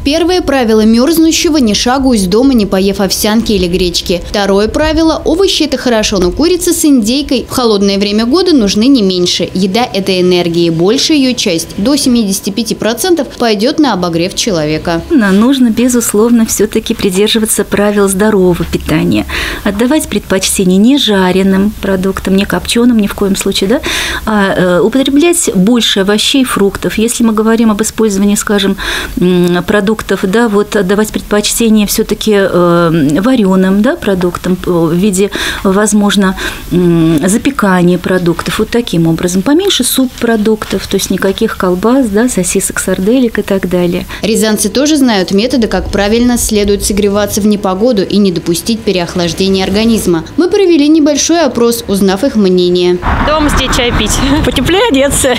Первое правило мерзнущего – ни шагу из дома, не поев овсянки или гречки. Второе правило – овощи – это хорошо, но курица с индейкой в холодное время года нужны не меньше. Еда – это энергия, и большая ее часть, до 75%, пойдет на обогрев человека. Нужно, безусловно, все-таки придерживаться правил здорового питания. Отдавать предпочтение не жареным продуктам, не копченым ни в коем случае, да? А употреблять больше овощей и фруктов. Если мы говорим об использовании, скажем, продуктов, да, вот отдавать предпочтение все-таки вареным, да, продуктам в виде, возможно, запекания продуктов. Вот таким образом. Поменьше субпродуктов, то есть никаких колбас, да, сосисок, сарделек и так далее. Рязанцы тоже знают методы, как правильно следует согреваться в непогоду и не допустить переохлаждения организма. Мы провели небольшой опрос, узнав их мнение. Дома сидеть, чай пить. Потеплее одеться.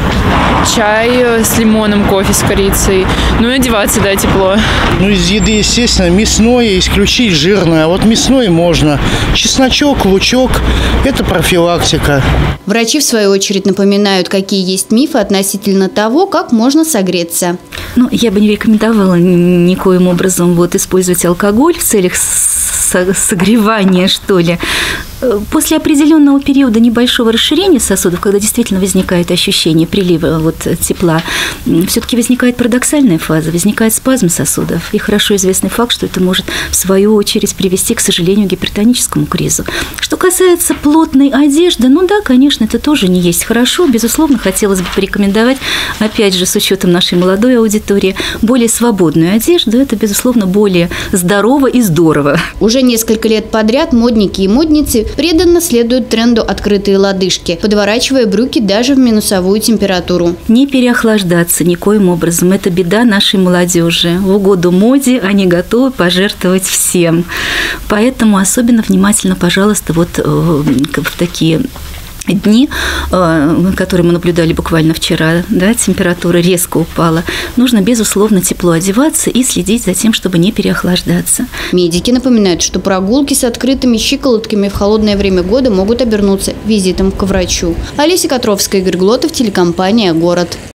Чай с лимоном, кофе с корицей. Ну и одеваться, да, тепло. Ну, из еды, естественно, мясное исключить жирное. А вот мясное можно. Чесночок, лучок – это профилактика. Врачи, в свою очередь, напоминают, какие есть мифы относительно того, как можно согреться. Ну, я бы не рекомендовала никоим образом вот использовать алкоголь в целях согревания, что ли. После определенного периода небольшого расширения сосудов, когда действительно возникает ощущение прилива вот тепла, все-таки возникает парадоксальная фаза, возникает спазм сосудов. И хорошо известный факт, что это может в свою очередь привести, к сожалению, к гипертоническому кризу. Что касается плотной одежды, ну да, конечно, это тоже не есть хорошо. Безусловно, хотелось бы порекомендовать, опять же, с учетом нашей молодой аудитории, более свободную одежду. Это, безусловно, более здорово и здорово. Уже несколько лет подряд модники и модницы преданно следуют тренду открытые лодыжки, подворачивая брюки даже в минусовую температуру. Не переохлаждаться никоим образом. Это беда нашей молодежи. В угоду моде они готовы пожертвовать всем. Поэтому особенно внимательно, пожалуйста, вот в такие дни, которые мы наблюдали буквально вчера, да, температура резко упала, нужно, безусловно, тепло одеваться и следить за тем, чтобы не переохлаждаться. Медики напоминают, что прогулки с открытыми щиколотками в холодное время года могут обернуться визитом к врачу. Олеся Котровская, Игорь Глотов, телекомпания «Город».